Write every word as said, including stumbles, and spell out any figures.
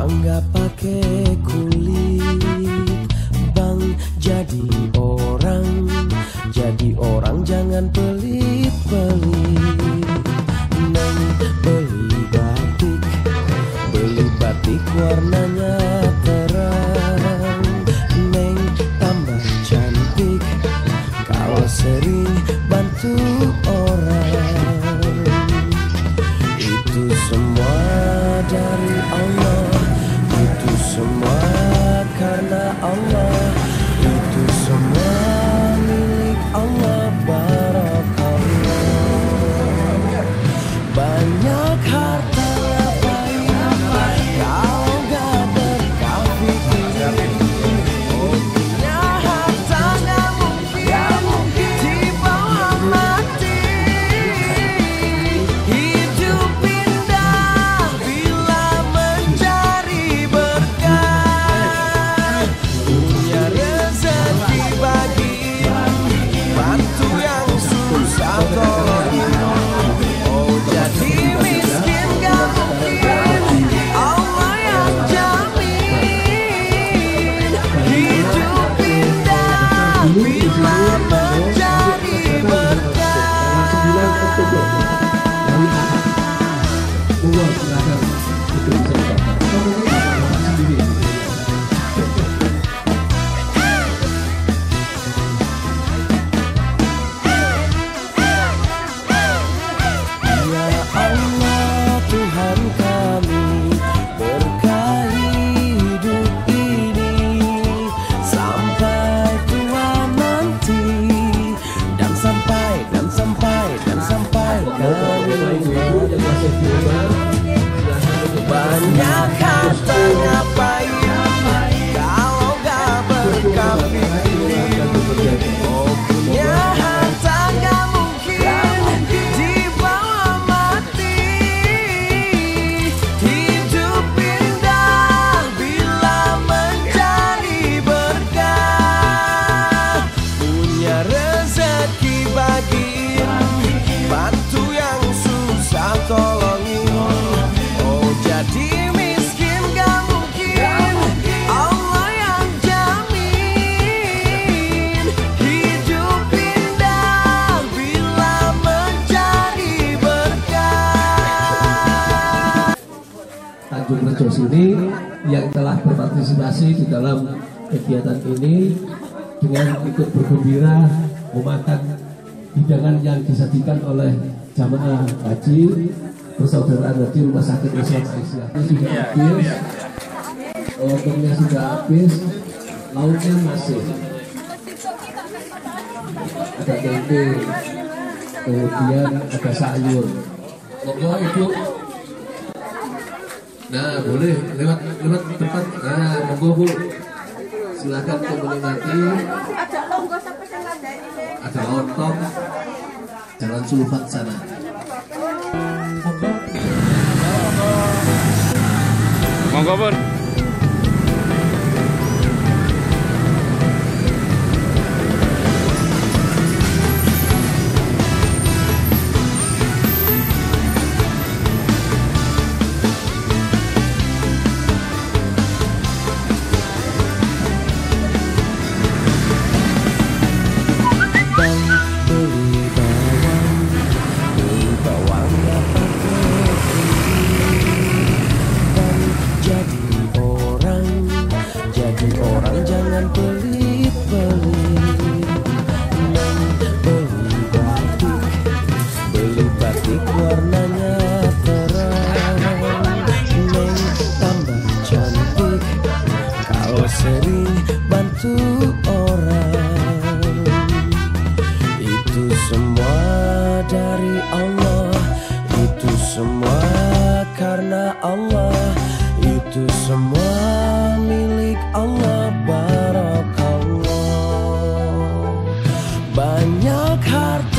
bangga pakai kulit. Bang, jadi orang, jadi orang jangan pelit-pelit. Neng beli batik, beli batik warnanya terang. Neng tambah cantik kalau sering bantu orang. Itu semua dari Allah, itu semua karena Allah, itu semua milik Allah. Barakallah. Banyak harta ngapain kalau gak berkah pikirin. Oh, punya harta gak mungkin dibawa mati. Hidup indah bila mencari berkah. Punya rezeki bagi bantu yang susah tolongin. Oh, jadi miskin gak mungkin Allah yang jamin. Hidup indah bila mencari Tuhan kami, berkahi hidup ini sampai tua nanti, dan sampai dan sampai dan sampai kami mati. Banyak harta ngapain kalau gak berkah pikirin. Oh, punya harta gak mungkin dibawa mati. Hidup indah bila mencari berkah. Punya rezeki bagiin, bantu yang susah tolongin. Oh, jadi miskin gak mungkin Allah yang jamin. Hidup indah bila mencari berkah. Tanjung Rejo sini yang telah berpartisipasi di dalam kegiatan ini dengan ikut bergembira memakan hidangan yang disajikan oleh jamaah haji persaudaraan haji Rumah Sakit Islam Aisyah. Ini sudah habis, lontongnya sudah habis, lauknya masih ada tempe, kemudian ada sayur. Monggo Ibu. Nah, boleh lewat lewat depan. Nah, monggo Bu. Silakan untuk menikmati. Ada lontong sampai sana ini. Ada lontong. Jalan Sulfat sana. Monggo Pun. Warnanya terang. Neng tambah cantik kalau sering bantu orang. Itu semua dari Allah, itu semua karena Allah, itu semua milik Allah. Barakallah. Banyak harta